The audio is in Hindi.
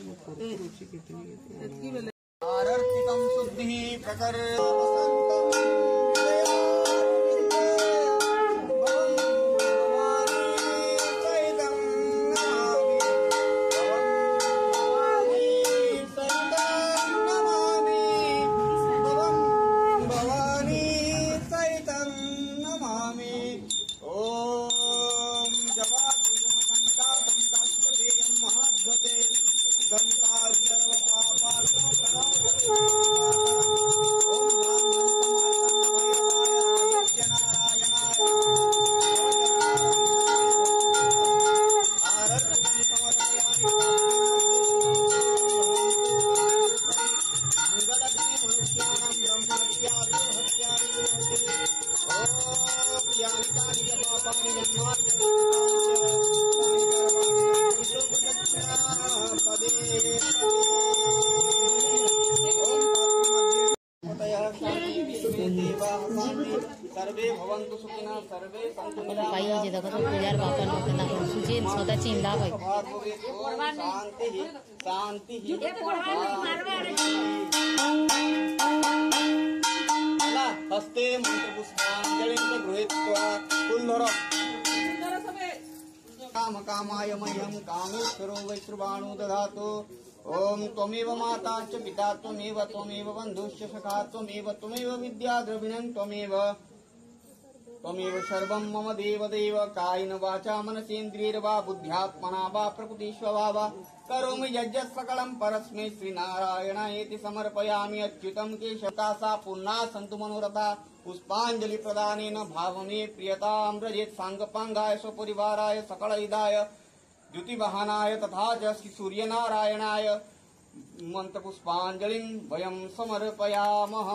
आरर्चितं शुद्धिः प्रकर्षति सर्वे भवन्तु सुखिनः सर्वे सन्तु निरामयाः पाई जे देखो तो यार बापा लोग ना सुजे सदा चिंदा भाई शांति हस्ते मंत्रपुष्पाञ्जलिं गृहीत्वा कुल्लर कामकामाय मह्यं कामेश्वरो वैश्रवाणो ददातु। ओम त्वमेव माता च पिता त्वमेव बन्धुश्च सखा त्वमेव विद्या द्रविणं त्वमेव सर्वं मम देवदेव कायेन वाचा मनसेन्द्रियैर्वा बुद्ध्यात्मना वा प्रकृतिस्वभावा करोमि यज्ञत् सकलं परस्मै श्रीनारायणायेति समर्पयामि। अच्युतं केशवता पूर्णा सन्तु मनोरथा पुष्पाञ्जलि प्रदानेन भावमे प्रियतां व्रजेत् साङ्गपाङ्गाय स्वपरिवाराय सकलहिताय द्युतिवाहनाय तथा च सूर्यनारायणाय मंत्रपुष्पाञ्जलिं वयं समर्पयामः।